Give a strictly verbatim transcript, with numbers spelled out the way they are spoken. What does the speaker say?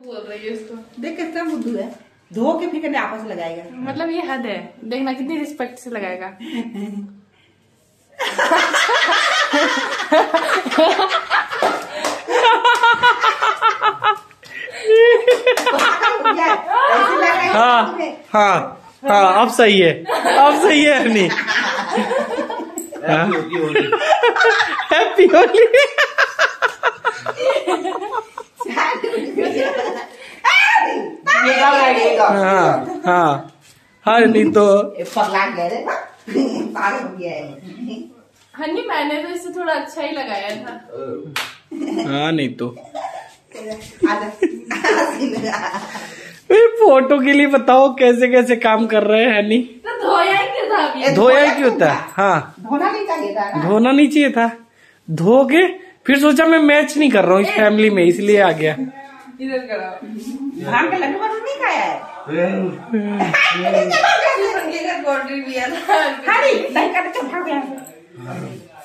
बोल रही है उसको। देख कितना बुद्धू है, धो के फिर कहने आपस लगाएगा। मतलब ये हद है, देखना कितनी रिस्पेक्ट से लगाएगा। हाँ हाँ हाँ, अब सही है, अब सही है हनी। हैप्पी होली। हाँ हाँ हाँ, नहीं तो पगला गए, पागल हो गया है। हनी मैंने तो इससे थोड़ा अच्छा ही लगाया था। हाँ नहीं तो फोटो के लिए बताओ कैसे कैसे काम कर रहे हैं हनी। तो धोया ही क्यों था अभी? धोया ही क्यों था? हाँ, धोना नहीं चाहिए था ना? धोना नहीं चाहिए था। धो के फिर सोचा मैं मैच नहीं कर रहा हूँ इस फैमिली में, इसलिए आ गया। इधर कराओ। भांग का लड्डू वाडू नहीं खाया है? भी है था। नहीं कर चल भाग यहाँ से।